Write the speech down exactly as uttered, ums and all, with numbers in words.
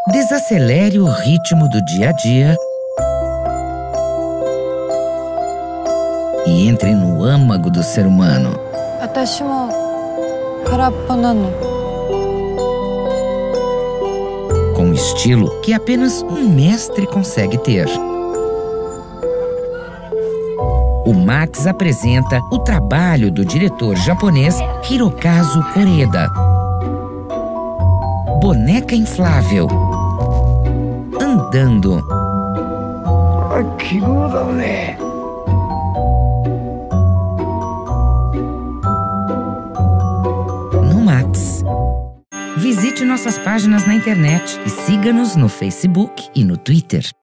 Desacelere o ritmo do dia a dia e entre no âmago do ser humano. 私も空っぽなの。 Com um estilo que apenas um mestre consegue ter. O Max apresenta o trabalho do diretor japonês Hirokazu Koreda. Boneca inflável. Andando. No Max. Visite nossas páginas na internet e siga-nos no Facebook e no Twitter.